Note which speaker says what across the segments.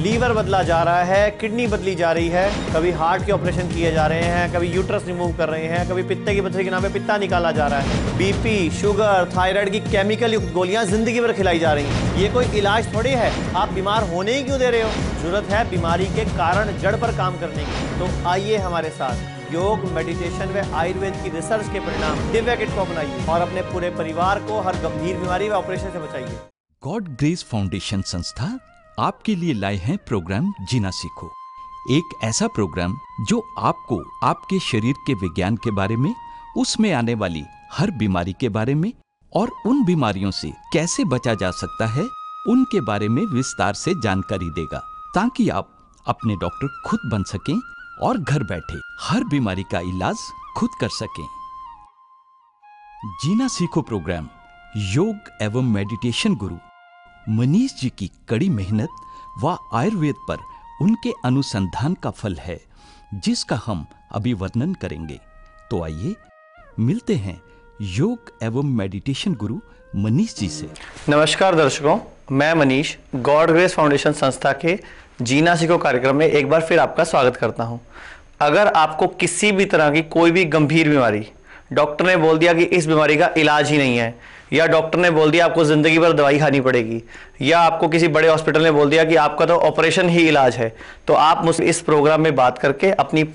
Speaker 1: Liver बदला जा रहा है, किडनी बदली जा रही है, कभी हार्ट के ऑपरेशन किए जा रहे हैं, कभी यूट्रस रिमूव कर रहे हैं, कभी पित्ते की पथरी के नाम पे पित्ता निकाला जा रहा है, बीपी, शुगर, थायराइड की केमिकल युक्त गोलियां जिंदगी भर खिलाई जा रही हैं। ये कोई इलाज थोड़ी है, आप बीमार होने ही क्यों दे रहे हो? जरूरत है बीमारी के कारण जड़ पर काम करने की। तो आइए हमारे साथ योग, मेडिटेशन व आयुर्वेद की रिसर्च के परिणाम दिव्या किट को अपनाइए और अपने पूरे परिवार को हर गंभीर बीमारी व ऑपरेशन से बचाइए।
Speaker 2: गॉड ग्रेस फाउंडेशन संस्था आपके लिए लाए हैं प्रोग्राम जीना सीखो। एक ऐसा प्रोग्राम जो आपको आपके शरीर के विज्ञान के बारे में, उसमें आने वाली हर बीमारी के बारे में और उन बीमारियों से कैसे बचा जा सकता है उनके बारे में विस्तार से जानकारी देगा, ताकि आप अपने डॉक्टर खुद बन सकें और घर बैठे हर बीमारी का इलाज खुद कर सकें। जीना सीखो प्रोग्राम योग एवं मेडिटेशन गुरु मनीष जी की कड़ी मेहनत व आयुर्वेद पर उनके अनुसंधान का फल है, जिसका हम अभी वर्णन करेंगे। तो आइए मिलते हैं योग एवं मेडिटेशन गुरु मनीष जी से।
Speaker 1: नमस्कार दर्शकों, मैं मनीष गॉड ग्रेस फाउंडेशन संस्था के जीना सीखो कार्यक्रम में एक बार फिर आपका स्वागत करता हूं। अगर आपको किसी भी तरह की कोई भी गंभीर बीमारी, डॉक्टर ने बोल दिया कि इस बीमारी का इलाज ही नहीं है, या डॉक्टर ने बोल दिया आपको जिंदगी भर दवाई खानी पड़ेगी, या आपको किसी बड़े हॉस्पिटल ने बोल दिया कि आपका तो ऑपरेशन ही इलाज है, तो आप मुझसे इस प्रोग्राम में बात करके अपनी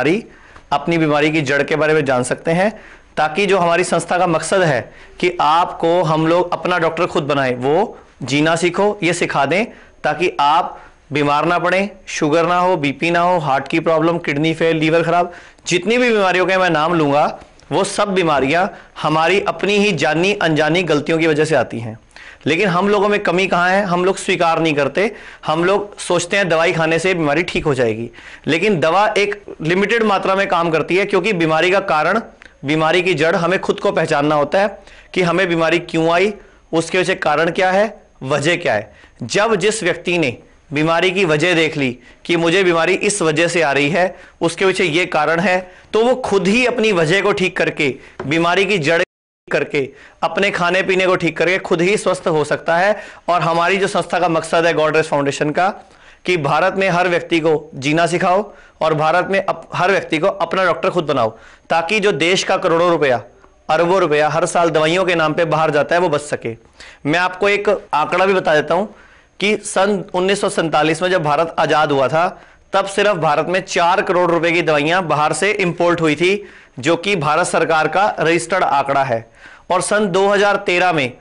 Speaker 1: बीमारी की जड़ के बारे में जान सकते हैं, ताकि जो हमारी संस्था का मकसद है कि आपको हम लोग अपना डॉक्टर खुद बनाए, वो जीना सीखो ये सिखा दें, ताकि आप बीमार ना पड़े, शुगर ना हो, बीपी ना हो, हार्ट की प्रॉब्लम, किडनी फेल, लीवर खराब, जितनी भी बीमारियों के मैं नाम लूंगा वो सब बीमारियां हमारी अपनी ही जानी अनजानी गलतियों की वजह से आती हैं। लेकिन हम लोगों में कमी कहां है? हम लोग स्वीकार नहीं करते। हम लोग सोचते हैं दवाई खाने से बीमारी ठीक हो जाएगी, लेकिन दवा एक लिमिटेड मात्रा में काम करती है, क्योंकि बीमारी का कारण, बीमारी की जड़ हमें खुद को पहचानना होता है कि हमें बीमारी क्यों आई, उसके पीछे कारण क्या है, वजह क्या है। जब जिस व्यक्ति ने बीमारी की वजह देख ली कि मुझे बीमारी इस वजह से आ रही है, उसके पीछे ये कारण है, तो वो खुद ही अपनी वजह को ठीक करके, बीमारी की जड़ करके, अपने खाने पीने को ठीक करके खुद ही स्वस्थ हो सकता है। और हमारी जो संस्था का मकसद है गॉड ग्रेस फाउंडेशन का, कि भारत में हर व्यक्ति को जीना सिखाओ और भारत में हर व्यक्ति को अपना डॉक्टर खुद बनाओ, ताकि जो देश का करोड़ों रुपया, अरबों रुपया हर साल दवाइयों के नाम पे बाहर जाता है वो बच सके। मैं आपको एक आंकड़ा भी बता देता हूं कि सन 1947 में जब भारत आजाद हुआ था, तब सिर्फ भारत में 4 करोड़ रुपए की दवाइयां बाहर से इंपोर्ट हुई थी, जो कि भारत सरकार का रजिस्टर्ड आंकड़ा है। और सन 2013 में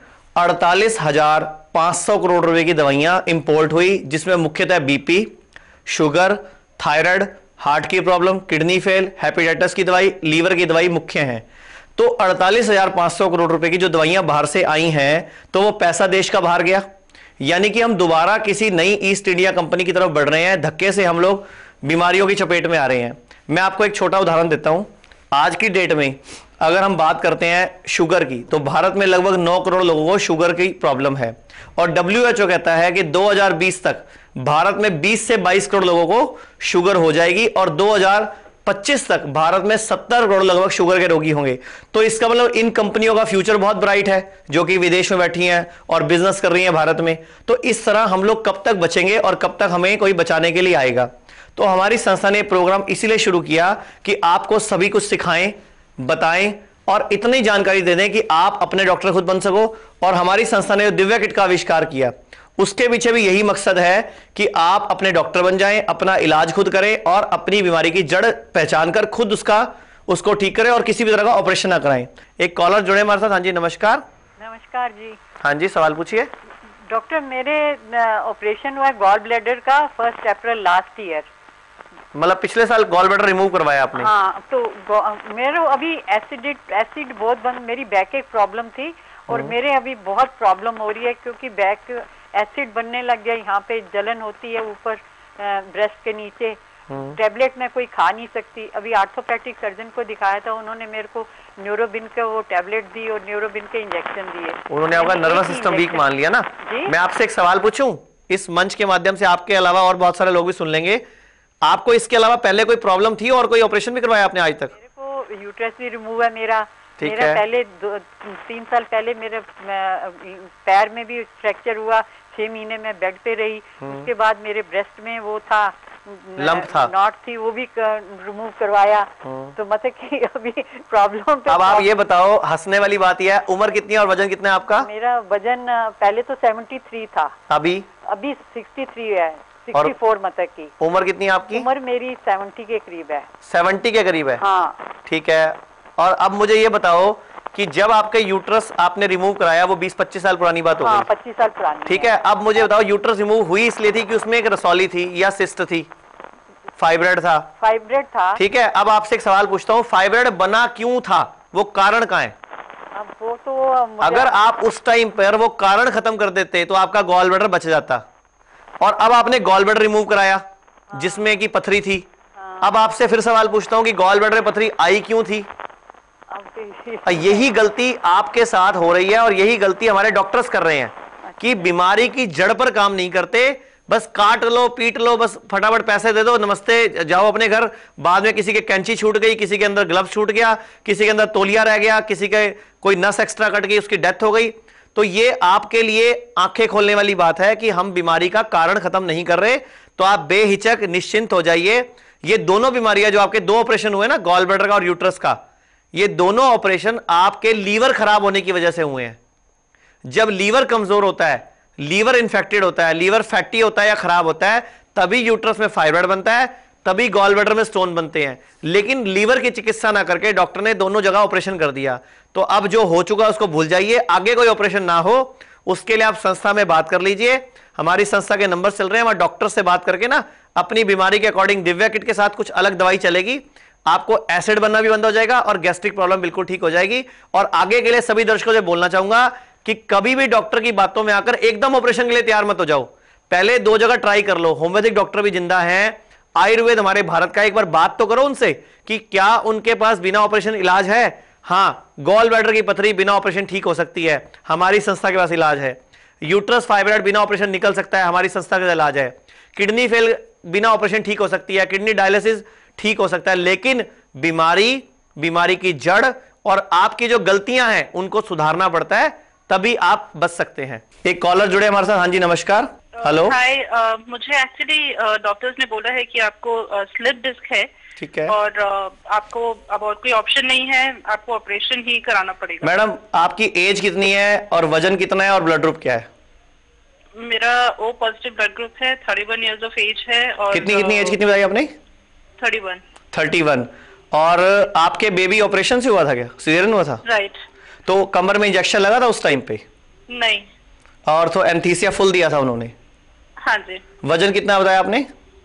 Speaker 1: 48,500 करोड़ रुपए की दवाइयां इंपोर्ट हुई, जिसमें मुख्यतः बीपी, शुगर, थायराइड, हार्ट की प्रॉब्लम, किडनी फेल, हेपेटाइटिस की दवाई, लीवर की दवाई मुख्य हैं। तो 48,500 करोड़ रुपए की जो दवाइयां बाहर से आई हैं, तो वो पैसा देश का बाहर गया। यानी कि हम दोबारा किसी नई ईस्ट इंडिया कंपनी की तरफ बढ़ रहे हैं, धक्के से हम लोग बीमारियों की चपेट में आ रहे हैं। मैं आपको एक छोटा उदाहरण देता हूं। आज की डेट में अगर हम बात करते हैं शुगर की, तो भारत में लगभग 9 करोड़ लोगों को शुगर की प्रॉब्लम है, और WHO कहता है कि 2020 तक भारत में 20 से 22 करोड़ लोगों को शुगर हो जाएगी, और 2025 तक भारत में 70 करोड़ लगभग शुगर के रोगी होंगे। तो इसका मतलब इन कंपनियों का फ्यूचर बहुत ब्राइट है, जो कि विदेश में बैठी हैं और बिजनेस कर रही हैं भारत में। तो इस तरह हम लोग कब तक बचेंगे और कब तक हमें कोई बचाने के लिए आएगा? तो हमारी संस्था ने प्रोग्राम इसीलिए शुरू किया कि आपको सभी कुछ सिखाएं, बताएं और इतनी जानकारी दे दें कि आप अपने डॉक्टर खुद बन सको। और हमारी संस्था ने दिव्या किट का आविष्कार किया, उसके पीछे भी यही मकसद है कि आप अपने डॉक्टर बन जाएं, अपना इलाज खुद करें और अपनी बीमारी की जड़ पहचान कर खुद उसको ठीक करें और किसी भी तरह का ऑपरेशन ना कराएं। एक कॉलर जुड़े हमारे साथ। हाँ जी, नमस्कार।
Speaker 3: नमस्कार जी।
Speaker 1: हाँ जी, सवाल पूछिए।
Speaker 3: डॉक्टर, मेरे ऑपरेशन हुआ गॉल ब्लैडर का 1 अप्रैल लास्ट ईयर।
Speaker 1: मतलब पिछले साल गॉल ब्लैडर रिमूव करवाया आपने?
Speaker 3: हाँ, तो मेरे अभी एसिड बहुत बंद, मेरी बैक एक प्रॉब्लम थी और मेरे अभी बहुत प्रॉब्लम हो रही है, क्योंकि बैक एसिड बनने लग गया, यहाँ पे जलन होती है ऊपर ब्रेस्ट के नीचे। टेबलेट मैं कोई खा नहीं सकती। अभी आर्थोपैडिक सर्जन को दिखाया था, उन्होंने मेरे को न्यूरोबिन के वो टेबलेट दी और न्यूरोबिन के इंजेक्शन दिए।
Speaker 1: उन्होंने आपका नर्वस सिस्टम वीक मान लिया ना? मैं आपसे एक सवाल पूछूं, इस मंच के माध्यम से आपके अलावा और बहुत सारे लोग भी सुन लेंगे। आपको इसके अलावा पहले कोई प्रॉब्लम थी और कोई ऑपरेशन भी करवाया आपने आज तक?
Speaker 3: मेरे को यूट्रस भी रिमूव है मेरा। पहले 3 साल पहले मेरे पैर में भी फ्रैक्चर हुआ, 6 महीने मैं बेड पे रही। उसके बाद मेरे ब्रेस्ट में वो था,
Speaker 1: लंप था,
Speaker 3: नॉट थी, वो भी रिमूव करवाया। तो मतलब कि अभी प्रॉब्लम पे।
Speaker 1: अब आप ये बताओ, हंसने वाली बात यह है, उम्र कितनी है और वजन कितना है आपका?
Speaker 3: मेरा वजन पहले तो 73 था,
Speaker 1: अभी
Speaker 3: 63 है, 64 मतलब की।
Speaker 1: उम्र कितनी है आपकी?
Speaker 3: उम्र मेरी 70 के करीब है।
Speaker 1: 70 के करीब है?
Speaker 3: हाँ।
Speaker 1: ठीक है। और अब मुझे ये बताओ कि जब आपके यूट्रस आपने रिमूव कराया, वो 20-25 साल पुरानी बात हो गई।
Speaker 3: हाँ, 25 साल पुरानी।
Speaker 1: ठीक है। अब मुझे बताओ, यूट्रस रिमूव हुई इसलिए थी कि उसमें एक रसौली थी या सिस्ट थी? फाइब्रॉइड था?
Speaker 3: फाइब्रॉइड था।
Speaker 1: ठीक है। अब आपसे एक सवाल पूछता हूँ, फाइब्रॉइड बना क्यों था, वो कारण कहाँ है?
Speaker 3: अब वो तो
Speaker 1: अगर आप उस टाइम पर वो कारण खत्म कर देते तो आपका गॉल ब्लैडर बच जाता। और अब आपने गॉल ब्लैडर रिमूव कराया जिसमें की पथरी थी। अब आपसे फिर सवाल पूछता हूं कि गॉल ब्लैडर में पथरी आई क्यों थी? यही गलती आपके साथ हो रही है और यही गलती हमारे डॉक्टर्स कर रहे हैं कि बीमारी की जड़ पर काम नहीं करते, बस काट लो, पीट लो, बस फटाफट पैसे दे दो, नमस्ते, जाओ अपने घर। बाद में किसी के कैंची छूट गई, किसी के अंदर ग्लव्स छूट गया, किसी के अंदर तौलिया रह गया, किसी के कोई नस एक्स्ट्रा कट गई, उसकी डेथ हो गई। तो ये आपके लिए आंखें खोलने वाली बात है कि हम बीमारी का कारण खत्म नहीं कर रहे। तो आप बेहिचक निश्चिंत हो जाइए। ये दोनों बीमारियां जो आपके 2 ऑपरेशन हुए ना, गॉल ब्लैडर का और यूट्रस का, ये दोनों ऑपरेशन आपके लीवर खराब होने की वजह से हुए हैं। जब लीवर कमजोर होता है, लीवर इंफेक्टेड होता है, लीवर फैटी होता है या खराब होता है, तभी यूट्रस में फाइब्रॉइड बनता है, तभी गॉल ब्लैडर में स्टोन बनते हैं। लेकिन लीवर की चिकित्सा ना करके डॉक्टर ने दोनों जगह ऑपरेशन कर दिया। तो अब जो हो चुका उसको भूल जाइए, आगे कोई ऑपरेशन ना हो उसके लिए आप संस्था में बात कर लीजिए। हमारी संस्था के नंबर चल रहे हैं, हमारे डॉक्टर से बात करके ना अपनी बीमारी के अकॉर्डिंग दिव्या किट के साथ कुछ अलग दवाई चलेगी, आपको एसिड बनना भी बंद हो जाएगा और गैस्ट्रिक प्रॉब्लम बिल्कुल ठीक हो जाएगी। और आगे के लिए सभी दर्शकों से बोलना चाहूंगा कि कभी भी डॉक्टर की बातों में आकर एकदम ऑपरेशन के लिए तैयार मत हो जाओ, पहले 2 जगह ट्राई कर लो। होम्योपैथिक डॉक्टर भी जिंदा हैं, आयुर्वेद हमारे भारत का, एक बार बात तो करो उनसे कि क्या उनके पास बिना ऑपरेशन इलाज है। हाँ, गॉल ब्लैडर की पथरी बिना ऑपरेशन ठीक हो सकती है, हमारी संस्था के पास इलाज है। यूट्रस फाइब्रॉइड बिना ऑपरेशन निकल सकता है, हमारी संस्था का इलाज है। किडनी फेल बिना ऑपरेशन ठीक हो सकती है, किडनी डायलिसिस ठीक हो सकता है। लेकिन बीमारी की जड़ और आपकी जो गलतियां हैं उनको सुधारना पड़ता है, तभी आप बच सकते हैं। एक कॉलर जुड़े हमारे साथ। हाँ जी, नमस्कार। हेलो।
Speaker 4: हाय, मुझे एक्चुअली डॉक्टर्स ने बोला है कि आपको स्लिप डिस्क है।
Speaker 1: ठीक है।
Speaker 4: और आपको अब और कोई ऑप्शन नहीं है, आपको ऑपरेशन ही कराना पड़ेगा।
Speaker 1: मैडम, आपकी एज कितनी है और वजन कितना है और ब्लड ग्रुप क्या है?
Speaker 4: मेरा ओ पॉजिटिव ब्लड ग्रुप है, 31 इयर्स ऑफ एज है। और
Speaker 1: कितनी एज कितनी बताई आपने?
Speaker 4: 31।
Speaker 1: और आपके बेबी ऑपरेशन से हुआ था क्या, सीजरियन हुआ था?
Speaker 4: राइट।
Speaker 1: तो कमर में इंजेक्शन लगा था उस टाइम पे?
Speaker 4: नहीं।
Speaker 1: और तो एनेस्थीसिया फुल दिया था उन्होंने?
Speaker 4: हाँ जी।
Speaker 1: वजन कितना बताया आपने?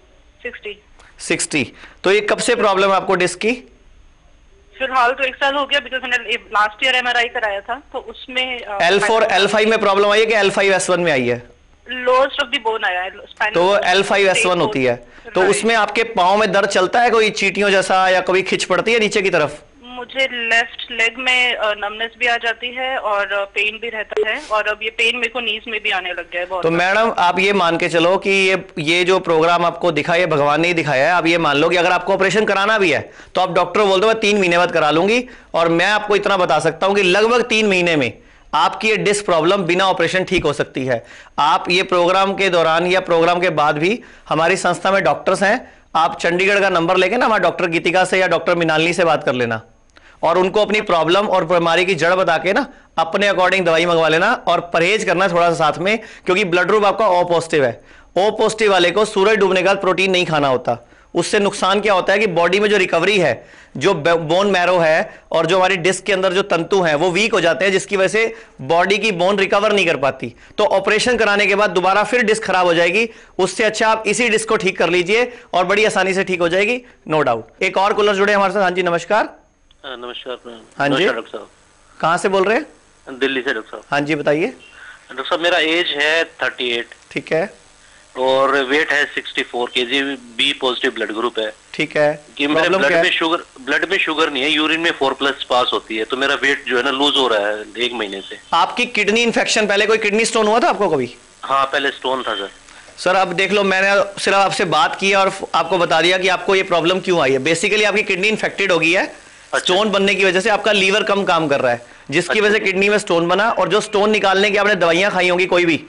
Speaker 4: 60।
Speaker 1: तो ये कब से प्रॉब्लम है आपको डिस्क की?
Speaker 4: फिलहाल तो 1 साल हो गया, बिकॉज मैंने लास्ट ईयर MRI कराया था तो उसमें
Speaker 1: L4 L5 में प्रॉब्लम आई है कि L5S1 में आई है?
Speaker 4: लोएस्ट ऑफ द बोन आया है,
Speaker 1: तो वो L5S1 होती है। तो उसमें आपके पाँव में दर्द चलता है कोई चींटियों जैसा, या कभी खिंच पड़ती है नीचे की तरफ?
Speaker 4: मुझे लेफ्ट लेग में नमनेस भी आ जाती है और पेन भी रहता है, और अब ये पेन मेरे को नीज में भी आने लग गया है बहुत।
Speaker 1: तो मैडम, आप ये मान के चलो कि ये जो प्रोग्राम आपको दिखा, ये भगवान ने ही दिखाया है। आप ये मान लो कि अगर आपको ऑपरेशन कराना भी है तो आप डॉक्टर बोल दो मैं 3 महीने बाद करा लूंगी, और मैं आपको इतना बता सकता हूं कि लगभग 3 महीने में आपकी ये डिस्क प्रॉब्लम बिना ऑपरेशन ठीक हो सकती है। आप ये प्रोग्राम के दौरान या प्रोग्राम के बाद भी हमारी संस्था में डॉक्टर्स हैं, आप चंडीगढ़ का नंबर लेके ना हमारे डॉक्टर गीतिका से या डॉक्टर मिनालिनी से बात कर लेना, और उनको अपनी प्रॉब्लम और बीमारी की जड़ बता के ना अपने अकॉर्डिंग दवाई मंगवा लेना, और परहेज करना थोड़ा सा साथ में, क्योंकि ब्लड ग्रुप आपका O पॉजिटिव है। O पॉजिटिव वाले को सूरज डूबने के बाद प्रोटीन नहीं खाना होता। उससे नुकसान क्या होता है कि बॉडी में जो रिकवरी है, जो बोन मैरो है और जो हमारी डिस्क के अंदर जो तंतु हैं वो वीक हो जाते हैं, जिसकी वजह से बॉडी की बोन रिकवर नहीं कर पाती। तो ऑपरेशन कराने के बाद दोबारा फिर डिस्क खराब हो जाएगी। उससे अच्छा आप इसी डिस्क को ठीक कर लीजिए और बड़ी आसानी से ठीक हो जाएगी, नो डाउट। एक और कॉलर जुड़े हमारे साथ। हाँ जी, नमस्कार।
Speaker 5: नमस्कार।
Speaker 1: हाँ जी,
Speaker 5: डॉक्टर साहब।
Speaker 1: कहाँ से बोल रहे हैं?
Speaker 5: दिल्ली से डॉक्टर साहब।
Speaker 1: हाँ जी, बताइए।
Speaker 5: डॉक्टर साहब, मेरा एज है 38।
Speaker 1: ठीक है।
Speaker 5: और वेट है 64 kg, B positive blood group है।
Speaker 1: ठीक है।
Speaker 5: कि मेरे ब्लड में शुगर नहीं है, यूरिन में 4+ पास होती है, तो मेरा वेट जो है ना लूज हो रहा है 1 महीने से।
Speaker 1: आपकी किडनी इन्फेक्शन, पहले कोई किडनी स्टोन हुआ था आपको कभी?
Speaker 5: हाँ, पहले स्टोन था सर।
Speaker 1: सर अब देख लो, मैंने सिर्फ आपसे बात की और आपको बता दिया कि आपको ये प्रॉब्लम क्यों आई है। बेसिकली आपकी किडनी इन्फेक्टेड हो गई है। स्टोन बनने की वजह से आपका लीवर कम काम कर रहा है, जिसकी वजह से किडनी में स्टोन बना, और जो स्टोन निकालने की आपने दवाइयां खाई होंगी कोई भी,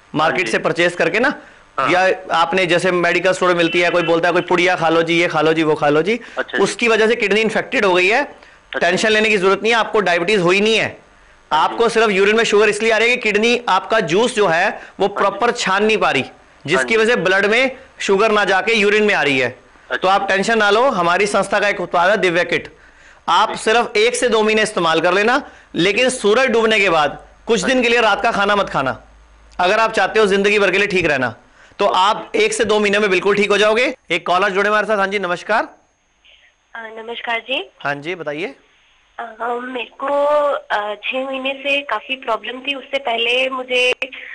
Speaker 1: मार्केट से परचेस करके ना, या आपने जैसे मेडिकल स्टोर में मिलती है, कोई बोलता है कोई पुड़िया खा लो जी, ये खा लो जी, वो खा लो जी, उसकी वजह से किडनी इन्फेक्टेड हो गई है। टेंशन लेने की जरूरत नहीं है, आपको डायबिटीज हुई नहीं है, आपको सिर्फ यूरिन में शुगर इसलिए आ रही है कि किडनी आपका जूस जो है वो प्रॉपर छान नहीं पा रही, जिसकी वजह से ब्लड में शुगर ना जाके यूरिन में आ रही है। तो आप टेंशन ना लो, हमारी संस्था का एक उत्पाद है दिव्या किट, आप सिर्फ 1 से 2 महीने इस्तेमाल कर लेना, लेकिन सूरज डूबने के बाद कुछ दिन के लिए रात का खाना मत खाना, अगर आप चाहते हो जिंदगी भर के लिए ठीक रहना, तो आप 1 से 2 महीने में बिल्कुल ठीक हो जाओगे। एक कॉलर जुड़े हमारे साथ। हाँ जी, नमस्कार।
Speaker 6: नमस्कार जी।
Speaker 1: हाँ जी, बताइए।
Speaker 6: मेरे को 6 महीने से काफी प्रॉब्लम थी। उससे पहले मुझे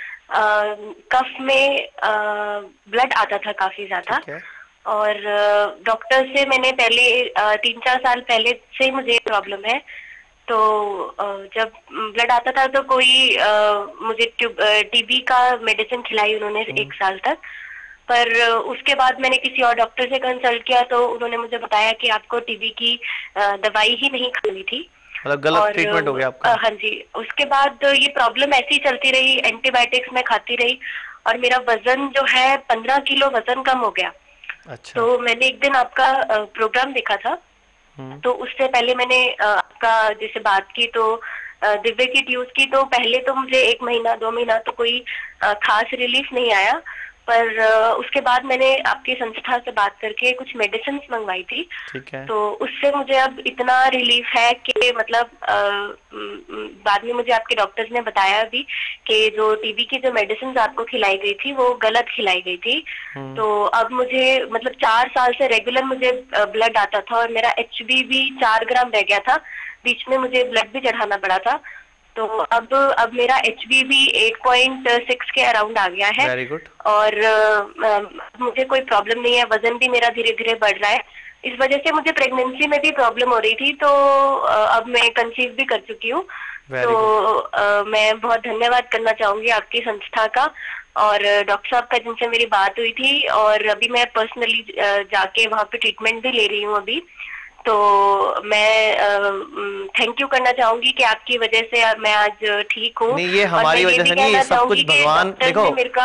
Speaker 6: कफ में ब्लड आता था काफी ज्यादा, और डॉक्टर से मैंने पहले 3-4 साल पहले से मुझे प्रॉब्लम है। तो जब ब्लड आता था तो कोई मुझे टीबी का मेडिसिन खिलाई उन्होंने 1 साल तक, पर उसके बाद मैंने किसी और डॉक्टर से कंसल्ट किया तो उन्होंने मुझे बताया कि आपको टीबी की दवाई ही नहीं खानी थी,
Speaker 1: मतलब गलत ट्रीटमेंट हो गया आपका।
Speaker 6: हाँ जी। उसके बाद ये प्रॉब्लम ऐसी चलती रही, एंटीबायोटिक्स मैं खाती रही, और मेरा वजन जो है 15 किलो वजन कम हो गया।
Speaker 1: अच्छा।
Speaker 6: तो मैंने एक दिन आपका प्रोग्राम देखा था, तो उससे पहले मैंने आपका जैसे बात की तो दिव्या किट यूज की, तो पहले तो मुझे 1 महीना 2 महीना तो कोई खास रिलीफ नहीं आया, पर उसके बाद मैंने आपकी संस्था से बात करके कुछ मेडिसिन मंगवाई थी।
Speaker 1: ठीक है।
Speaker 6: तो उससे मुझे अब इतना रिलीफ है कि मतलब बाद में मुझे आपके डॉक्टर्स ने बताया भी कि जो टीबी की जो मेडिसिन आपको खिलाई गई थी वो गलत खिलाई गई थी। तो अब मुझे मतलब 4 साल से रेगुलर मुझे ब्लड आता था, और मेरा HB भी 4 ग्राम रह गया था, बीच में मुझे ब्लड भी चढ़ाना पड़ा था। तो अब मेरा HB भी 8.6 के अराउंड आ गया है।
Speaker 1: Very good.
Speaker 6: और मुझे कोई प्रॉब्लम नहीं है, वजन भी मेरा धीरे धीरे बढ़ रहा है। इस वजह से मुझे प्रेगनेंसी में भी प्रॉब्लम हो रही थी, तो अब मैं कंसीव भी कर चुकी हूँ। तो मैं बहुत धन्यवाद करना चाहूंगी आपकी संस्था का और डॉक्टर साहब का, जिनसे मेरी बात हुई थी, और अभी मैं पर्सनली जाके वहाँ पे ट्रीटमेंट भी ले रही हूँ अभी। तो मैं थैंक यू करना चाहूंगी कि आपकी वजह से मैं आज ठीक हूँ।
Speaker 1: नहीं, ये हमारी वजह से नहीं, ये सब कुछ भगवान। देखो,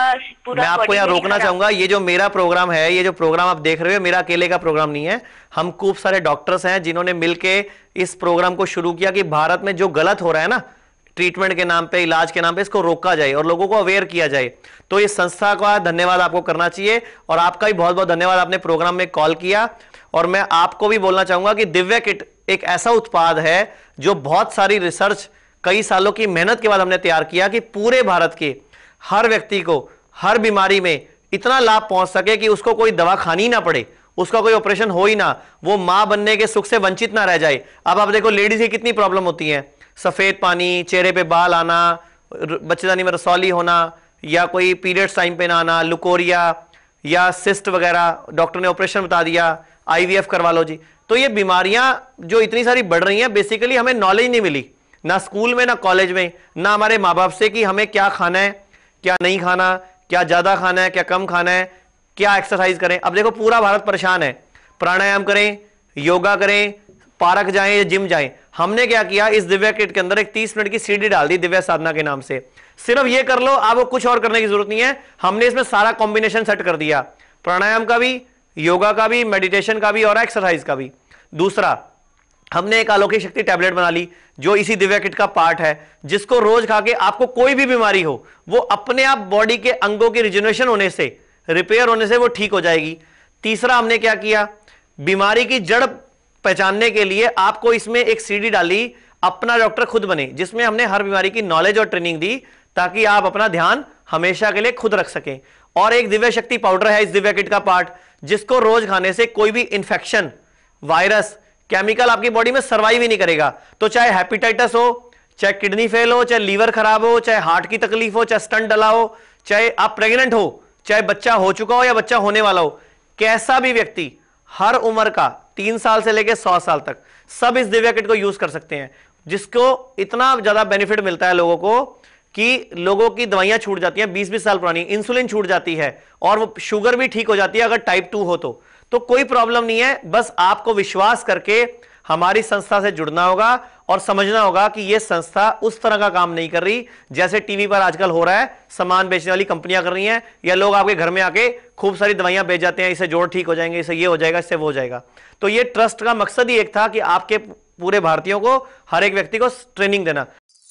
Speaker 1: मैं आपको यहाँ रोकना चाहूंगा, ये जो मेरा प्रोग्राम है, ये जो प्रोग्राम आप देख रहे हो, मेरा अकेले का प्रोग्राम नहीं है। हम खूब सारे डॉक्टर्स हैं जिन्होंने मिलके इस प्रोग्राम को शुरू किया कि भारत में जो गलत हो रहा है ना, ट्रीटमेंट के नाम पे, इलाज के नाम पे, इसको रोका जाए और लोगों को अवेयर किया जाए। तो इस संस्था का धन्यवाद आपको करना चाहिए, और आपका भी बहुत बहुत धन्यवाद, आपने प्रोग्राम में कॉल किया। और मैं आपको भी बोलना चाहूंगा कि दिव्या किट एक ऐसा उत्पाद है जो बहुत सारी रिसर्च, कई सालों की मेहनत के बाद हमने तैयार किया कि पूरे भारत के हर व्यक्ति को हर बीमारी में इतना लाभ पहुंच सके कि उसको कोई दवा खानी ना पड़े, उसका कोई ऑपरेशन हो ही ना, वो मां बनने के सुख से वंचित ना रह जाए। अब आप देखो, लेडीज की कितनी प्रॉब्लम होती है, सफेद पानी, चेहरे पे बाल आना, बच्चेदानी में रसौली होना, या कोई पीरियड्स टाइम पे ना आना, लुकोरिया या सिस्ट वगैरह, डॉक्टर ने ऑपरेशन बता दिया, IVF करवा लो जी। तो ये बीमारियां जो इतनी सारी बढ़ रही हैं, बेसिकली हमें नॉलेज नहीं मिली, ना स्कूल में, ना कॉलेज में, ना हमारे माँ बाप से कि हमें क्या खाना है, क्या नहीं खाना, क्या ज्यादा खाना है, क्या कम खाना है, क्या एक्सरसाइज करें। अब देखो, पूरा भारत परेशान है, प्राणायाम करें, योगा करें, पार्क जाएं या जिम जाएं। हमने क्या किया, इस दिव्या किट के अंदर एक 30 मिनट की CD डाल दी, दिव्या साधना के नाम से। सिर्फ ये कर लो, आपको कुछ और करने की जरूरत नहीं है। हमने इसमें सारा कॉम्बिनेशन सेट कर दिया, प्राणायाम का भी, योगा का भी, मेडिटेशन का भी और एक्सरसाइज का भी। दूसरा, हमने एक अलौकिक शक्ति टैबलेट बना ली जो इसी दिव्या किट का पार्ट है, जिसको रोज खा के आपको कोई भी बीमारी हो, वो अपने आप बॉडी के अंगों की रिजेनरेशन होने से, रिपेयर होने से वो ठीक हो जाएगी। तीसरा, हमने क्या किया, बीमारी की जड़ पहचानने के लिए आपको इसमें एक CD डाली, अपना डॉक्टर खुद बने, जिसमें हमने हर बीमारी की नॉलेज और ट्रेनिंग दी ताकि आप अपना ध्यान हमेशा के लिए खुद रख सकें। और एक दिव्या शक्ति पाउडर है इस दिव्या किट का पार्ट, जिसको रोज खाने से कोई भी इंफेक्शन, वायरस, केमिकल आपकी बॉडी में सर्वाइव ही नहीं करेगा। तो चाहे हेपेटाइटिस हो, चाहे किडनी फेल हो, चाहे लीवर खराब हो, चाहे हार्ट की तकलीफ हो, चाहे स्टंट डला हो, चाहे आप प्रेग्नेंट हो, चाहे बच्चा हो चुका हो या बच्चा होने वाला हो, कैसा भी व्यक्ति, हर उम्र का, 3 साल से लेकर 100 साल तक, सब इस दिव्या किट को यूज कर सकते हैं। जिसको इतना ज्यादा बेनिफिट मिलता है लोगों को कि लोगों की दवाइयां छूट जाती हैं 20-20 साल पुरानी, इंसुलिन छूट जाती है, और वो शुगर भी ठीक हो जाती है अगर टाइप 2 हो तो कोई प्रॉब्लम नहीं है। बस आपको विश्वास करके हमारी संस्था से जुड़ना होगा और समझना होगा कि यह संस्था उस तरह का काम नहीं कर रही जैसे टीवी पर आजकल हो रहा है, सामान बेचने वाली कंपनियां कर रही हैं, या लोग आपके घर में आके खूब सारी दवाइयां बेच जाते हैं, इससे जोड़ ठीक हो जाएंगे, इससे ये हो जाएगा, इससे वो हो जाएगा। तो ये ट्रस्ट का मकसद ही एक था कि आपके पूरे भारतीयों को, हर एक व्यक्ति को ट्रेनिंग देना।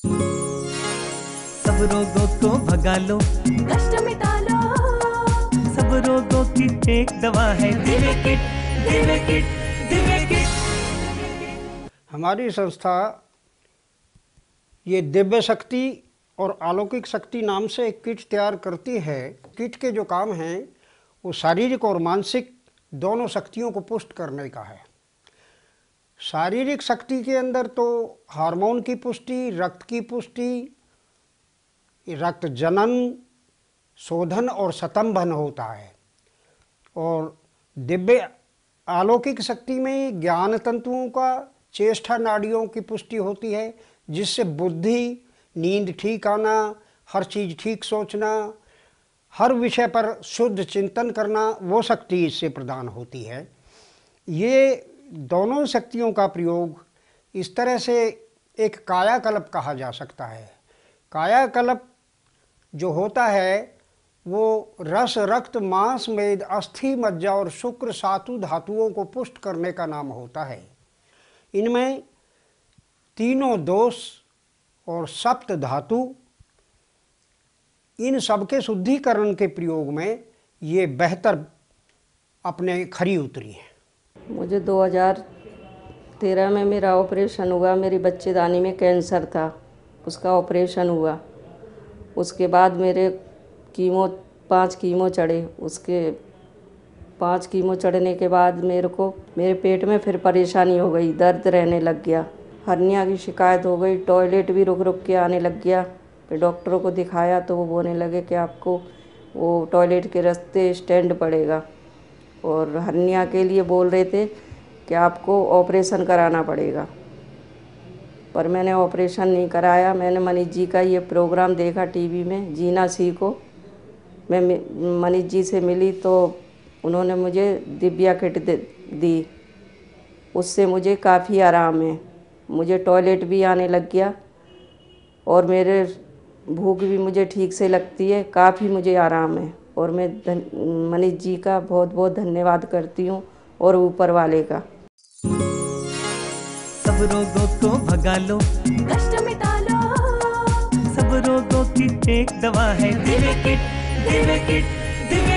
Speaker 7: सब रोगों को भगा लो, कष्ट मिटा लो, सब रोगों की एक दवा है Divya kit, Divya kit, Divya kit.
Speaker 8: हमारी संस्था ये दिव्य शक्ति और अलौकिक शक्ति नाम से एक किट तैयार करती है। किट के जो काम हैं वो शारीरिक और मानसिक दोनों शक्तियों को पुष्ट करने का है। शारीरिक शक्ति के अंदर तो हार्मोन की पुष्टि, रक्त की पुष्टि, रक्त जनन, शोधन और स्तंभन होता है। और दिव्य अलौकिक शक्ति में ज्ञान तंतुओं का, चेष्टा नाड़ियों की पुष्टि होती है, जिससे बुद्धि, नींद ठीक आना, हर चीज़ ठीक सोचना, हर विषय पर शुद्ध चिंतन करना, वो शक्ति इससे प्रदान होती है। ये दोनों शक्तियों का प्रयोग इस तरह से एक कायाकल्प कहा जा सकता है। कायाकल्प जो होता है वो रस, रक्त, मांस, मेद, अस्थि, मज्जा और शुक्र सातु धातुओं को पुष्ट करने का नाम होता है। इनमें तीनों दोष और सप्त धातु, इन सबके शुद्धिकरण के प्रयोग में ये बेहतर अपने खरी उतरी है।
Speaker 9: मुझे 2013 में मेरा ऑपरेशन हुआ। मेरी बच्चेदानी में कैंसर था, उसका ऑपरेशन हुआ। उसके बाद मेरे 5 कीमो चढ़े। उसके 5 कीमो चढ़ने के बाद मेरे पेट में फिर परेशानी हो गई, दर्द रहने लग गया, हर्निया की शिकायत हो गई, टॉयलेट भी रुक रुक के आने लग गया। फिर डॉक्टरों को दिखाया तो वो बोलने लगे कि आपको वो टॉयलेट के रास्ते स्टैंड पड़ेगा, और हर्निया के लिए बोल रहे थे कि आपको ऑपरेशन कराना पड़ेगा। पर मैंने ऑपरेशन नहीं कराया। मैंने मनीष जी का ये प्रोग्राम देखा टीवी में, जीना सीखो। मैं मनीष जी से मिली तो उन्होंने मुझे दिव्या किट दी। उससे मुझे काफ़ी आराम है। मुझे टॉयलेट भी आने लग गया और मेरे भूख भी मुझे ठीक से लगती है। काफ़ी मुझे आराम है और मैं मनीष जी का बहुत बहुत धन्यवाद करती हूँ और ऊपर वाले का।
Speaker 7: सब रोगों को भगा लो, कष्ट मिटा लो, सब रोगों की एक दवा है Divya kit, Divya kit, Divya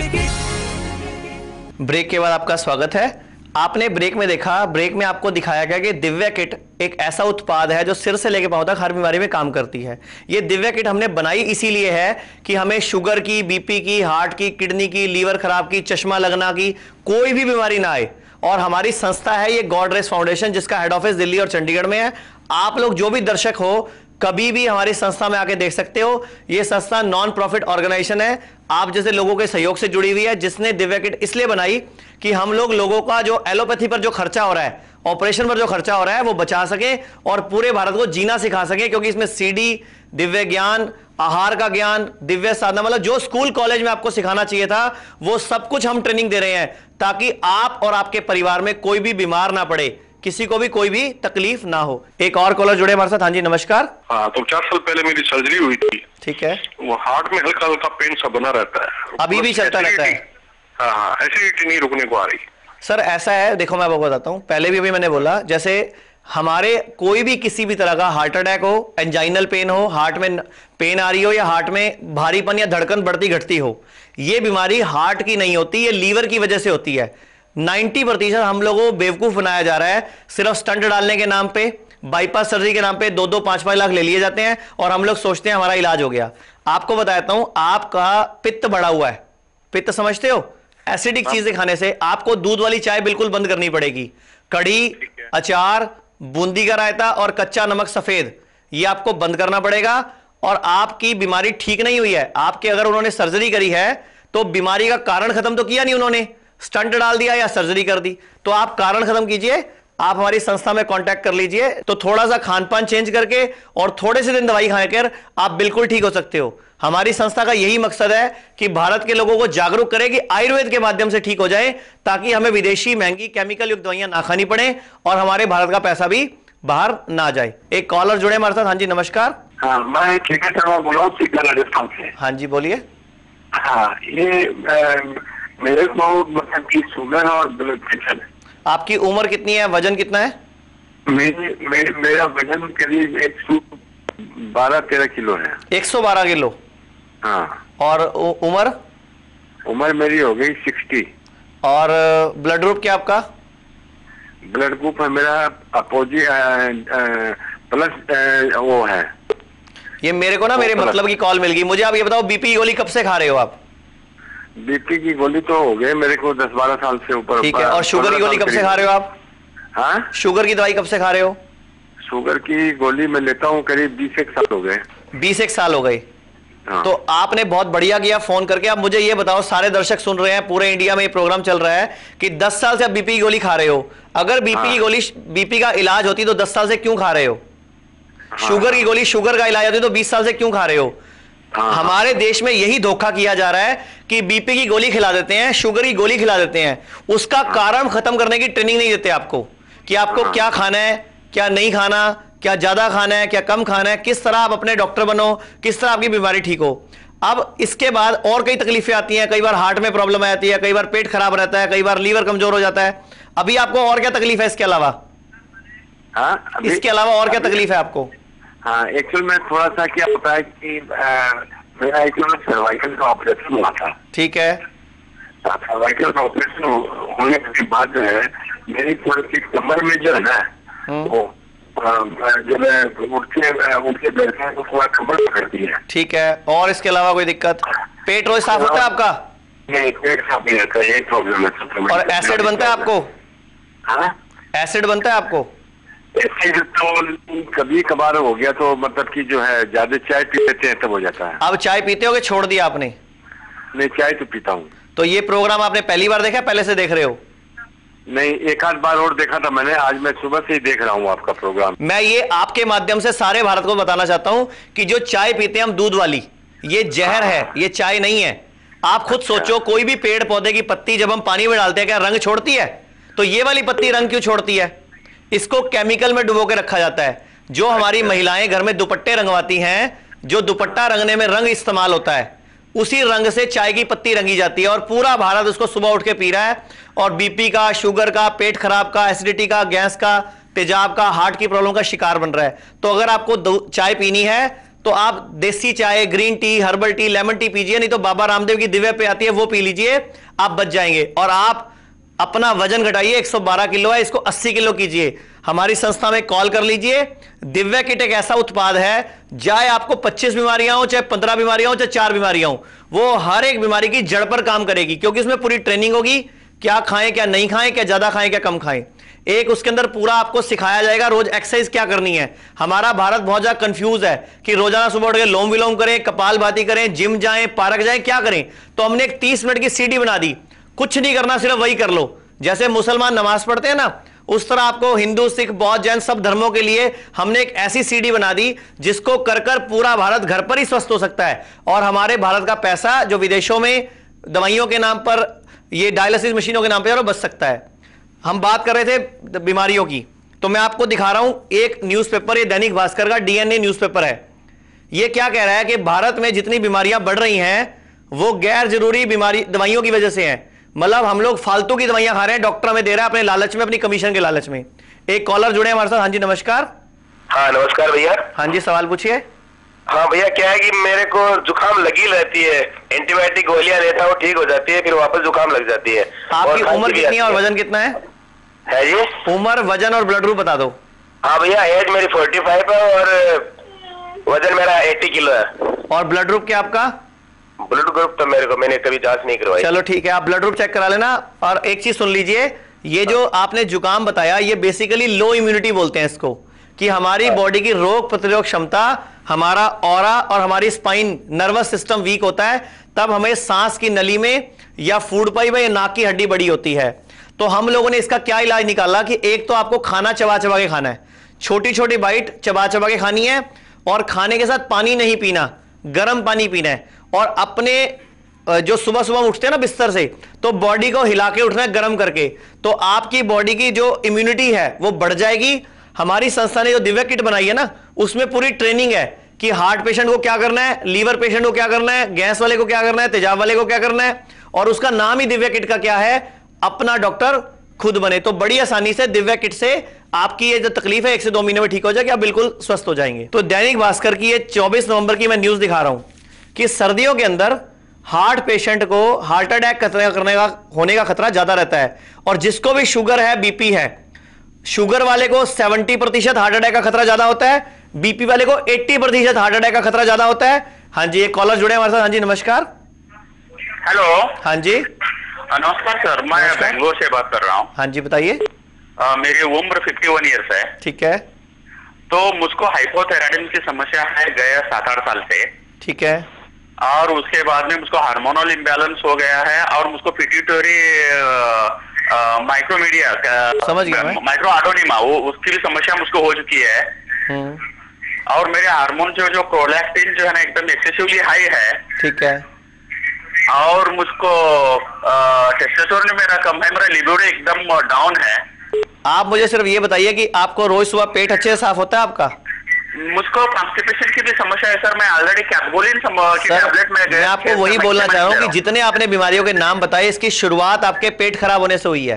Speaker 7: kit.
Speaker 1: Break के बाद आपका स्वागत है। आपने ब्रेक में देखा, ब्रेक में आपको दिखाया गया कि दिव्या किट एक ऐसा उत्पाद है जो सिर से लेकर पांव तक हर बीमारी में काम करती है। ये दिव्या किट हमने बनाई इसीलिए है कि हमें शुगर की, बीपी की, हार्ट की, किडनी की, लीवर खराब की, चश्मा लगना की कोई भी बीमारी ना आए। और हमारी संस्था है ये गॉड ग्रेस फाउंडेशन, जिसका हेड ऑफिस दिल्ली और चंडीगढ़ में है। आप लोग जो भी दर्शक हो कभी भी हमारी संस्था में आके देख सकते हो। ये संस्था नॉन प्रॉफिट ऑर्गेनाइजेशन है, आप जैसे लोगों के सहयोग से जुड़ी हुई है, जिसने दिव्या किट इसलिए बनाई कि हम लोगों का जो एलोपैथी पर जो खर्चा हो रहा है, ऑपरेशन पर जो खर्चा हो रहा है, वो बचा सके और पूरे भारत को जीना सिखा सके। क्योंकि इसमें सीडी, दिव्य ज्ञान, आहार का ज्ञान, दिव्य साधना, मतलब जो स्कूल कॉलेज में आपको सिखाना चाहिए था वो सब कुछ हम ट्रेनिंग दे रहे हैं, ताकि आप और आपके परिवार में कोई भी बीमार ना पड़े, किसी को भी कोई भी तकलीफ ना हो। एक और कॉलर जुड़े हमारे साथ। हाँ जी, नमस्कार।
Speaker 10: हाँ, तो 4 साल पहले मेरी सर्जरी हुई थी।
Speaker 1: ठीक है।
Speaker 10: वो हार्ट में हल्का हल्का पेन सा बना रहता है,
Speaker 1: अभी भी चलता रहता है?
Speaker 10: हाँ, एसिडिटी नहीं रुकने को आ रही।
Speaker 1: सर ऐसा है, देखो मैं आपको बताता हूं, पहले भी अभी मैंने बोला, जैसे हमारे कोई भी किसी भी तरह का हार्ट अटैक हो, एंजाइनल पेन हो, हार्ट में पेन आ रही हो, या हार्ट में भारीपन या धड़कन बढ़ती घटती हो, ये बीमारी हार्ट की नहीं होती, ये लीवर की वजह से होती है। 90% हम लोगों को बेवकूफ बनाया जा रहा है। सिर्फ स्टंट डालने के नाम पे, बाईपास सर्जरी के नाम पे 2-2, 5-5 लाख ले लिए जाते हैं और हम लोग सोचते हैं हमारा इलाज हो गया। आपको बताता हूं, आपका पित्त बढ़ा हुआ है। पित्त समझते हो? एसिडिक चीजें खाने से आपको दूध वाली चाय बिल्कुल बंद करनी पड़ेगी। कढ़ी, अचार, बूंदी का रायता और कच्चा नमक सफेद, ये आपको बंद करना पड़ेगा। और आपकी बीमारी ठीक नहीं हुई है, आपके अगर उन्होंने सर्जरी करी है तो बीमारी का कारण खत्म तो किया नहीं उन्होंने, स्टंट डाल दिया या सर्जरी कर दी, तो आप कारण खत्म कीजिए आप हमारी संस्था में कांटेक्ट कर लीजिए। तो थोड़ा सा खान पान चेंज करके और थोड़े से दिन दवाई खाकर आप बिल्कुल ठीक हो सकते हो। हमारी संस्था का यही मकसद है कि भारत के लोगों को जागरूक करें कि आयुर्वेद के माध्यम से ठीक हो जाए, ताकि हमें विदेशी महंगी केमिकल युक्त दवाइयां ना खानी पड़े और हमारे भारत का पैसा भी बाहर ना जाए। एक कॉलर जुड़े हमारे साथ। हाँ जी नमस्कार।
Speaker 10: हाँ, मैं क्रिकेट बोल रहा हूँ सीकर राजस्थान से।
Speaker 1: हाँ जी बोलिए।
Speaker 10: हाँ, ये मेरे को मतलब कि शुगर और ब्लड प्रेशर।
Speaker 1: आपकी उम्र कितनी है, वजन कितना है?
Speaker 10: मेरा वजन करीब 112-13 किलो है।
Speaker 1: 112 किलो।
Speaker 10: हाँ।
Speaker 1: और उम्र
Speaker 10: मेरी हो गई 60।
Speaker 1: और ब्लड ग्रुप क्या आपका?
Speaker 10: ब्लड ग्रुप है मेरा अपोजिट प्लस वो है।
Speaker 1: ये मेरे को ना मेरे मतलब की कॉल मिल गई। मुझे आप ये बताओ, बीपी की गोली कब से खा रहे हो आप?
Speaker 10: बीपी की गोली तो हो गए मेरे को 10-12 साल से ऊपर।
Speaker 1: ठीक है। और शुगर की गोली कब से खा रहे हो आप?
Speaker 10: हाँ,
Speaker 1: शुगर की दवाई कब से खा रहे हो?
Speaker 10: शुगर की गोली मैं लेता हूँ करीब 20 साल हो गए।
Speaker 1: 20 साल हो गए।
Speaker 10: हाँ।
Speaker 1: तो आपने बहुत बढ़िया किया फोन करके। आप मुझे ये बताओ, सारे दर्शक सुन रहे हैं, पूरे इंडिया में ये प्रोग्राम चल रहा है कि 10 साल से आप बीपी की गोली खा रहे हो। अगर बीपी की गोली बीपी का इलाज होती तो 10 साल से क्यों खा रहे हो? शुगर की गोली शुगर का इलाज होती तो 20 साल से क्यों खा रहे हो? हमारे देश में यही धोखा किया जा रहा है कि बीपी की गोली खिला देते हैं, शुगर की गोली खिला देते हैं, उसका कारण खत्म करने की ट्रेनिंग नहीं देते आपको कि आपको क्या खाना है, क्या नहीं खाना, क्या ज्यादा खाना है, क्या कम खाना है, किस तरह आप अपने डॉक्टर बनो, किस तरह आपकी बीमारी ठीक हो। अब इसके बाद और कई तकलीफें आती हैं। कई बार हार्ट में प्रॉब्लम आती है, कई बार पेट खराब रहता है, कई बार लीवर कमजोर हो जाता है। अभी आपको और क्या तकलीफ है इसके अलावा? इसके अलावा और क्या तकलीफ है आपको?
Speaker 10: हाँ, एक्चुअल में थोड़ा सा क्या होता है कि मेरा एक्चुअल सर्वाइकल का ऑपरेशन हुआ था।
Speaker 1: ठीक है।
Speaker 10: सर्वाइकल का ऑपरेशन होने के बाद जो है मेरी थोड़ी सी कमर में जो है ना, वो जब उठ के बैठते हैं तो थोड़ा कमर पकड़ती है।
Speaker 1: ठीक है। और इसके अलावा कोई दिक्कत? पेट रोज साफ होता है आपका?
Speaker 10: नहीं, पेट साफ नहीं रहता, यही प्रॉब्लम है।
Speaker 1: और एसिड बनता है आपको?
Speaker 10: हाँ,
Speaker 1: एसिड बनता है आपको?
Speaker 10: एसिड तो कभी कभार हो गया, तो मतलब कि जो है ज्यादा चाय पी लेते हैं तब हो जाता है।
Speaker 1: अब चाय पीते हो कि छोड़ दिया आपने?
Speaker 10: नहीं, चाय तो पीता हूँ।
Speaker 1: तो ये प्रोग्राम आपने पहली बार देखा, पहले से देख रहे हो?
Speaker 10: नहीं, एक आध बार और देखा था मैंने। आज मैं सुबह से ही देख रहा हूँ आपका प्रोग्राम।
Speaker 1: मैं ये आपके माध्यम से सारे भारत को बताना चाहता हूँ कि जो चाय पीते हैं हम दूध वाली, ये जहर है, ये चाय नहीं है। आप खुद सोचो, कोई भी पेड़ पौधे की पत्ती जब हम पानी में डालते हैं क्या रंग छोड़ती है? तो ये वाली पत्ती रंग क्यों छोड़ती है? इसको केमिकल में डुबो के रखा जाता है। जो हमारी महिलाएं घर में दुपट्टे रंगवाती हैं, जो दुपट्टा रंगने में रंग इस्तेमाल होता है, उसी रंग से चाय की पत्ती रंगी जाती है और पूरा भारत उसको सुबह उठ के पी रहा है। और बीपी का, शुगर का, पेट खराब का, एसिडिटी का, गैस का, तेजाब का, हार्ट की प्रॉब्लम का शिकार बन रहा है। तो अगर आपको चाय पीनी है तो आप देसी चाय, green tea, herbal tea, lemon tea पीजिए, नहीं तो बाबा रामदेव की दिव्य पे आती है वो पी लीजिए, आप बच जाएंगे। और आप अपना वजन घटाइए, 112 किलो है, इसको 80 किलो कीजिए। हमारी संस्था में कॉल कर लीजिए। दिव्य किट एक ऐसा उत्पाद है, चाहे आपको 25 बीमारियां हो, चाहे 15 बीमारियां हो, चाहे 4 बीमारियां हो, वो हर एक बीमारी की जड़ पर काम करेगी, क्योंकि इसमें पूरी ट्रेनिंग होगी, क्या खाएं, क्या नहीं खाएं, क्या ज्यादा खाएं, क्या कम खाएं। एक उसके अंदर पूरा आपको सिखाया जाएगा रोज एक्सरसाइज क्या करनी है। हमारा भारत बहुत ज्यादा कंफ्यूज है कि रोजाना सुबह उठ के लोम विलोम करें, कपालभाति करें, जिम जाएं, पार्क जाएं, क्या करें। तो हमने एक 30 मिनट की सीडी बना दी। कुछ नहीं करना, सिर्फ वही कर लो। जैसे मुसलमान नमाज पढ़ते हैं ना, उस तरह आपको हिंदू, सिख, बौद्ध, जैन सब धर्मों के लिए हमने एक ऐसी सीडी बना दी जिसको कर कर पूरा भारत घर पर ही स्वस्थ हो सकता है। और हमारे भारत का पैसा जो विदेशों में दवाइयों के नाम पर, ये डायलिसिस मशीनों के नाम पर बच सकता है। हम बात कर रहे थे बीमारियों की, तो मैं आपको दिखा रहा हूं एक न्यूज़पेपर, ये दैनिक भास्कर का डीएनए न्यूज़पेपर है। ये क्या कह रहा है कि भारत में जितनी बीमारियां बढ़ रही हैं वो गैर जरूरी बीमारी दवाइयों की वजह से हैं। मतलब हम लोग फालतू की दवाइयां खा रहे हैं, डॉक्टर हमें दे रहा है अपने लालच में, अपनी कमीशन के लालच में। एक कॉलर जुड़े हमारे साथ। हाँ जी नमस्कार।
Speaker 11: हाँ नमस्कार भैया।
Speaker 1: हाँ जी सवाल पूछिए।
Speaker 11: हाँ भैया, क्या है कि मेरे को जुकाम लगी रहती है, एंटीबायोटिक गोलियां लेता हूँ, ठीक हो जाती है, फिर वापस जुकाम लग जाती है।
Speaker 1: आपकी उम्र कितनी है और वजन कितना है?
Speaker 11: जी
Speaker 1: उम्र, वजन और ब्लड ग्रुप बता दो।
Speaker 11: हाँ भैया, एज मेरी 45 है और वजन मेरा 80 किलो है।
Speaker 1: और ब्लड ग्रुप क्या आपका?
Speaker 11: ब्लड ग्रुप तो मैंने कभी जांच नहीं करवाई।
Speaker 1: चलो ठीक है, आप ब्लड ग्रुप चेक करा लेना। और एक चीज सुन लीजिए, ये जो आपने जुकाम बताया, ये बेसिकली लो इम्यूनिटी बोलते हैं इसको, कि हमारी बॉडी की रोग प्रतिरोधक क्षमता, हमारा ऑरा और हमारी स्पाइन नर्वस सिस्टम वीक होता है, तब हमें सांस की नली में या फूड पाइप में या नाक की हड्डी बड़ी होती है। तो हम लोगों ने इसका क्या इलाज निकाला कि एक तो आपको खाना चबा चबा के खाना है, छोटी छोटी बाइट चबा चबा के खानी है, और खाने के साथ पानी नहीं पीना, गर्म पानी पीना है, और अपने जो सुबह सुबह उठते हैं ना बिस्तर से, तो बॉडी को हिला के उठना है गर्म करके, तो आपकी बॉडी की जो इम्यूनिटी है वो बढ़ जाएगी। हमारी संस्था ने जो दिव्य किट बनाई है ना, उसमें पूरी ट्रेनिंग है कि हार्ट पेशेंट को क्या करना है, लीवर पेशेंट को क्या करना है, गैस वाले को क्या करना है, तेजाब वाले को क्या करना है, और उसका नाम ही दिव्य किट का क्या है, अपना डॉक्टर खुद बने। तो बड़ी आसानी से दिव्य किट से आपकी ये जो तकलीफ है 1 से 2 महीने में ठीक हो जाएगी, आप बिल्कुल स्वस्थ हो जाएंगे। तो दैनिक भास्कर की ये 24 नवंबर की मैं न्यूज दिखा रहा हूं कि सर्दियों के अंदर हार्ट पेशेंट को हार्ट अटैक होने का खतरा ज्यादा रहता है, और जिसको भी शुगर है, बीपी है, शुगर वाले को 70% हार्ट अटैक का खतरा ज्यादा होता है, बीपी वाले को 80% हार्ट अटैक का खतरा ज्यादा होता है। हाँ जी, एक कॉलर जुड़े हमारे साथ। हाँ जी, नमस्कार।
Speaker 12: हेलो।
Speaker 1: हाँ जी,
Speaker 12: नमस्कार सर, मैं बेंगलोर से बात कर रहा हूँ।
Speaker 1: हाँ जी, बताइए।
Speaker 12: मेरी उम्र 51 ईयर्स है।
Speaker 1: ठीक है।
Speaker 12: तो मुझको हाइपोथायराइडिज्म की समस्या है गया 7-8 साल से।
Speaker 1: ठीक है।
Speaker 12: और उसके बाद में मुझको हार्मोनल इम्बैलेंस हो गया है, और मुझको पिट्यूटरी माइक्रोमीडिया
Speaker 1: समझ गया मैं,
Speaker 12: माइक्रो आडोनिमा, वो उसकी भी समस्या मुझको हो चुकी है। और मेरे हार्मोन जो प्रोलैक्टिन जो है ना एकदम एक्सेसिवली हाई है।
Speaker 1: ठीक है।
Speaker 12: और मुझको टेस्टोस्टेरोन मेरा कम है, मेरा लिबिडो एकदम डाउन है।
Speaker 1: आप मुझे सिर्फ ये बताइए कि आपको रोज सुबह पेट अच्छे से साफ होता है आपका?
Speaker 12: मुझको कॉन्स्टिपेशन की भी समस्या है सर, मैं ऑलरेडी कैप्सुलिन की टैबलेट में
Speaker 1: मैं आपको वही बोलना चाह रहा हूँ कि जितने आपने बीमारियों के नाम बताए, इसकी शुरुआत आपके पेट खराब होने से हुई है।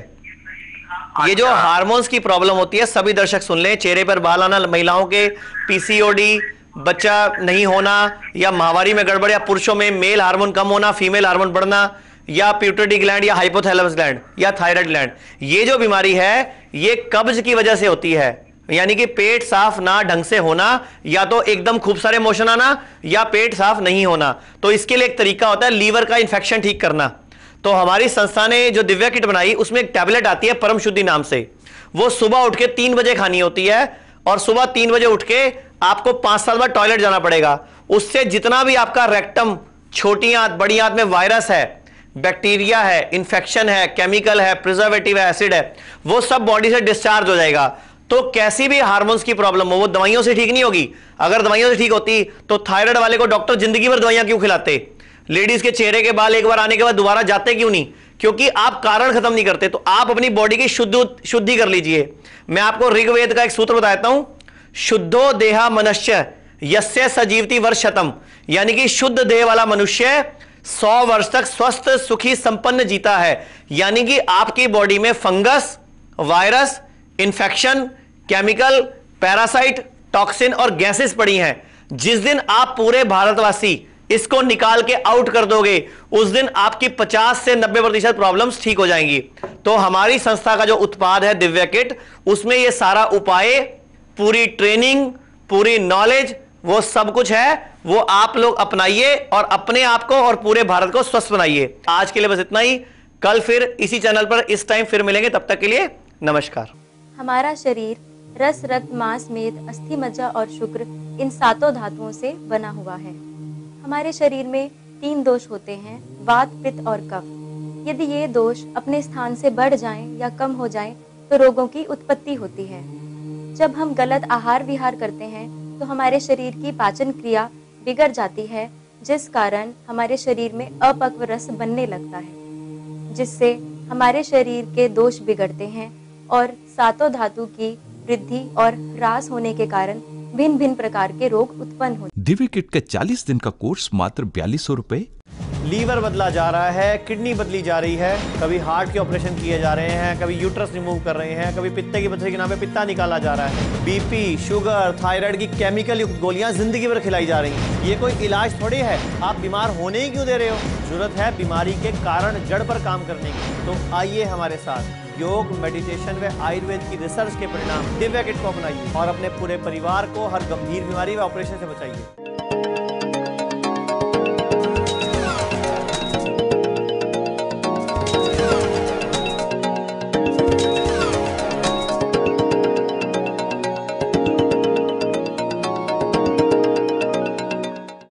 Speaker 1: ये जो हार्मोन्स की प्रॉब्लम होती है, सभी दर्शक सुन लें, चेहरे पर बाल आना, महिलाओं के पीसीओडी, बच्चा नहीं होना, या माहवारी में गड़बड़, या पुरुषों में मेल हार्मोन कम होना, फीमेल हार्मोन बढ़ना, या पिट्यूटरी ग्लैंड, या हाइपोथैलेमस ग्लैंड, या थायराइड ग्लैंड, ये जो बीमारी है ये कब्ज की वजह से होती है। यानी कि पेट साफ ना ढंग से होना, या तो एकदम खूब सारे मोशन आना, या पेट साफ नहीं होना। तो इसके लिए एक तरीका होता है लीवर का इंफेक्शन ठीक करना। तो हमारी संस्था ने जो दिव्या किट बनाई, उसमें एक टैबलेट आती है परम शुद्धि नाम से, वो सुबह उठ के 3 बजे खानी होती है, और सुबह 3 बजे उठ के आपको 5 साल बाद टॉयलेट जाना पड़ेगा। उससे जितना भी आपका रेक्टम, छोटी आंत, बड़ी आंत में वायरस है, बैक्टीरिया है, इंफेक्शन है, केमिकल है, प्रिजर्वेटिव है, एसिड है, वो सब बॉडी से डिस्चार्ज हो जाएगा। तो कैसी भी हार्मोन्स की प्रॉब्लम हो, वो दवाइयों से ठीक नहीं होगी। अगर दवाइयों से ठीक होती तो थायराइड वाले को डॉक्टर जिंदगी भर दवाइयां क्यों खिलाते? लेडीज के चेहरे के बाल एक बार आने के बाद दोबारा जाते क्यों नहीं? क्योंकि आप कारण खत्म नहीं करते। तो आप अपनी बॉडी की शुद्धि कर लीजिए। मैं आपको ऋग्वेद का एक सूत्र बताता हूं, शुद्धो देहा मनुष्य यस्य सजीवति वर्षतम, यानी कि शुद्ध देह वाला मनुष्य 100 वर्ष तक स्वस्थ, सुखी, संपन्न जीता है। यानी कि आपकी बॉडी में fungus, virus, infection, chemical, parasite, toxin और गैसेस पड़ी हैं। जिस दिन आप पूरे भारतवासी इसको निकाल के आउट कर दोगे, उस दिन आपकी 50 से 90% प्रॉब्लम्स ठीक हो जाएंगी। तो हमारी संस्था का जो उत्पाद है दिव्या किट, उसमें ये सारा उपाय, पूरी ट्रेनिंग, पूरी नॉलेज, वो सब कुछ है। वो आप लोग अपनाइए और अपने आप को और पूरे भारत को स्वस्थ बनाइए। आज के लिए बस इतना ही। कल फिर इसी चैनल पर इस टाइम फिर मिलेंगे। तब तक के लिए नमस्कार।
Speaker 13: हमारा शरीर रस, रक्त, मांस, मेद, अस्थि, मज्जा और शुक्र इन 7 धातुओं से बना हुआ है। हमारे शरीर में 3 दोष होते हैं, वात, पित्त और कफ। यदि ये दोष अपने स्थान से बढ़ जाएं या कम हो जाएं तो रोगों की उत्पत्ति होती है। जब हम गलत आहार विहार करते हैं तो हमारे शरीर की पाचन क्रिया बिगड़ जाती है, जिस कारण हमारे शरीर में अपक्व रस बनने लगता है, जिससे हमारे शरीर के दोष बिगड़ते हैं और 7 धातु की वृद्धि और ह्रास होने के कारण भिन्न भिन्न प्रकार के रोग उत्पन्न होते हैं।
Speaker 2: दिव्य किट का 40 दिन का कोर्स मात्र 4200 रुपए।
Speaker 1: लीवर बदला जा रहा है, किडनी बदली जा रही है, कभी हार्ट के ऑपरेशन किए जा रहे हैं, कभी यूट्रस रिमूव कर रहे हैं, कभी पित्ते की पथरी के नाम पे पित्ता निकाला जा रहा है, बीपी, शुगर, थायराइड की केमिकल युक्त गोलियां जिंदगी भर खिलाई जा रही हैं। ये कोई इलाज थोड़ी है। आप बीमार होने ही क्यों दे रहे हो? जरूरत है बीमारी के कारण जड़ पर काम करने की। तो आइए हमारे साथ योग, मेडिटेशन व आयुर्वेद की रिसर्च के परिणाम दिव्या किट को अपनाइए और अपने पूरे परिवार को हर गंभीर बीमारी व ऑपरेशन से बचाइए।